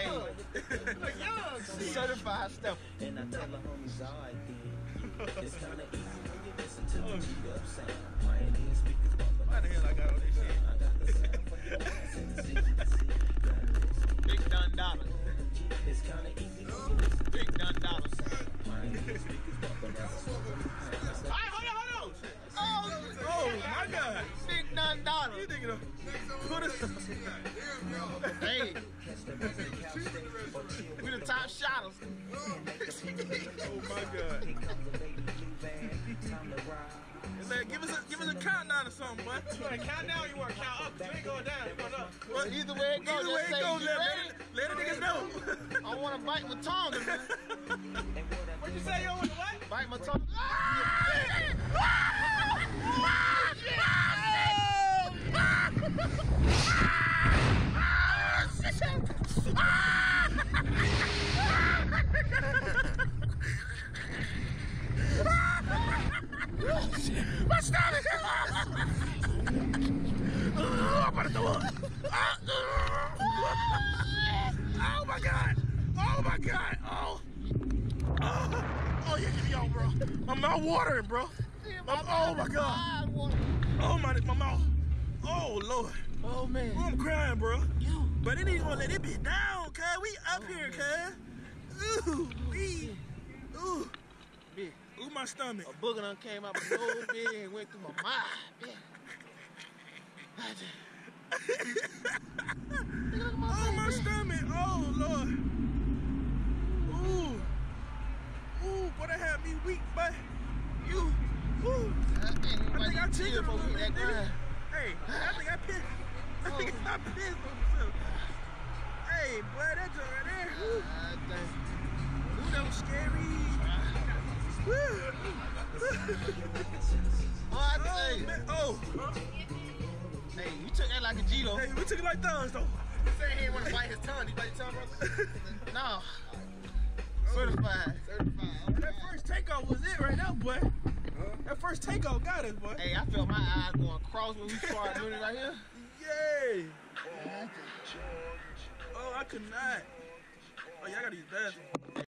Young. Certified stuff. And I tell the homies all I did. It's kinda easy when you listen to the beat up sound. Pioneer speakers, why the hell I got all this shit? I got the sound for your ass and it's easy to see. Big Dun Dollar. It's kinda easy when you listen to Big Dun Dollar. Pioneer speakers, bumping ass. Alright, hold on. Oh my God. Big Dun Dollar. You thinking of put us. Hey. We the top shotters. Oh my God. Give us a countdown or something, boy. You want to count down or you want to count up? You ain't going down, you going up. Well, either way it goes, let the niggas know. I want to bite my tongue, man. What'd you say? You want to what? Bite my tongue. My stomach! I'm about to throw up. Oh my God! Oh my God! Oh yeah, get me out, bro. My mouth watering, bro. Oh my God! Oh my mouth! Oh Lord! Oh man! I'm crying, bro. But it ain't gonna let it be down, cuz we up here, cuz. Ooh, ooh, my stomach. A booger done came out my nose big and went through my mind. Oh, my stomach. Oh, Lord. Ooh, boy, that had me weak, but you. Ooh. I think I cheated a little bit, nigga. Hey, I think I pissed. I think I pissed on myself. Hey, boy, that joint right there. Ooh, that was scary. Hey, you took that like a G though. Hey, we took it like thumbs though. He said he didn't want to bite his tongue. He bite his tongue, bro? No. Certified. That first takeoff was it right now, boy. That first takeoff got us, boy. Hey, I felt my eyes going cross when we started doing it right here. Yay. Oh, I could not. Oh, yeah, I got these baths.